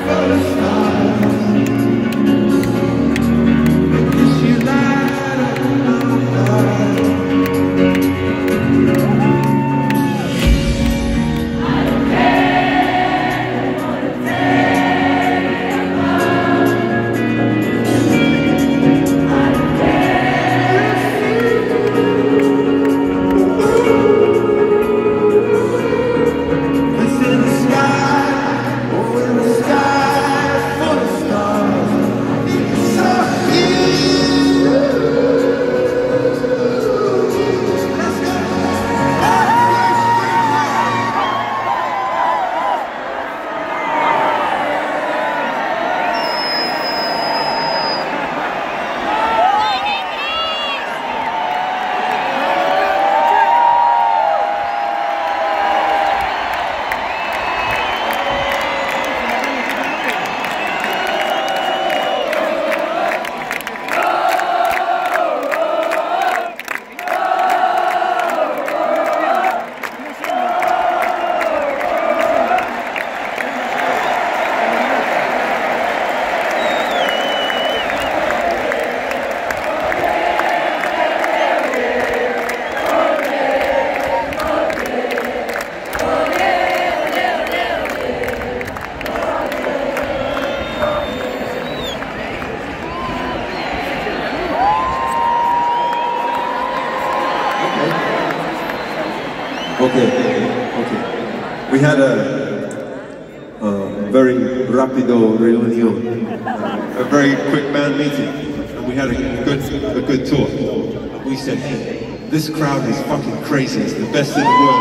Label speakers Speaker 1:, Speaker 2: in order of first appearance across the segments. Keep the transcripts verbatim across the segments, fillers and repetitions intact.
Speaker 1: Okay, okay. We had a, a very rapido reunion, a very quick band meeting, and we had a good, a good talk. We said, hey, this crowd is fucking crazy. It's the best in the world.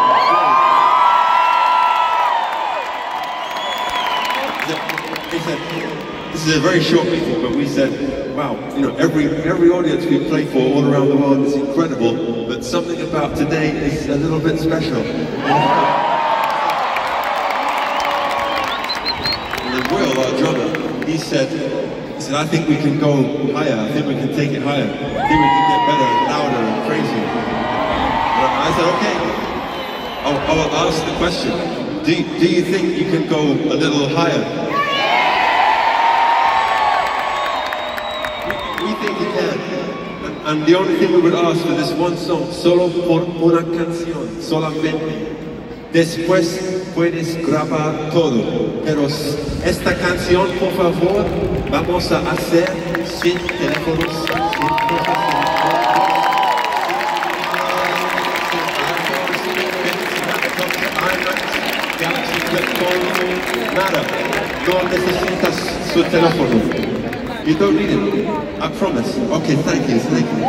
Speaker 1: They said, this is a very short meeting, but we said, wow, you know, every every audience we play for all around the world is incredible, but something about today is a little bit special. And then Will, our drummer, he said, he said, I think we can go higher. I think we can take it higher. I think we can get better, louder, and crazier. And I said, okay. I'll, I'll ask the question. Do do you think you can go a little higher? We think you can. And the only thing we would ask for this one song, solo por una canción, solamente. Después puedes grabar todo, pero esta canción, por favor, vamos a hacer sin teléfonos, sin nada. No necesitas su teléfono. You don't need it. I promise. Okay, thank you, thank you.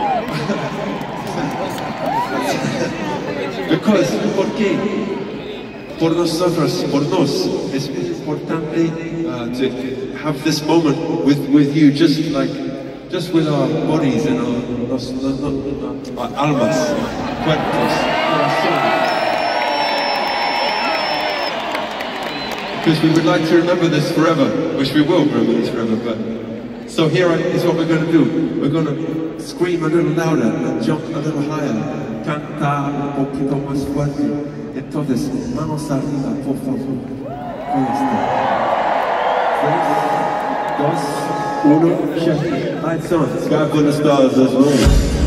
Speaker 1: Because, ¿por qué? Por nosotros, por nos, es muy importante uh, to have this moment with, with you, just like, just with our bodies and our, nos, nos, nos, our almas, cuerpos, corazones. Because we would like to remember this forever, which we will remember this forever, but so here is what we're going to do. We're going to scream a little louder and jump a little higher. Cantar un poquito más fuerte. Entonces, manos arriba, por favor. Ahí está. Tres, dos, uno, check. Lights on. Sky full of stars as well.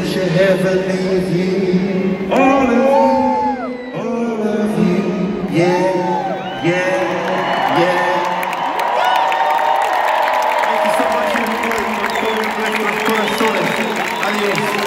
Speaker 1: such a heavenly view. All of you, all of you, yeah, yeah, yeah. Thank you so much, everybody. Con todo nuestros corazones. Adiós.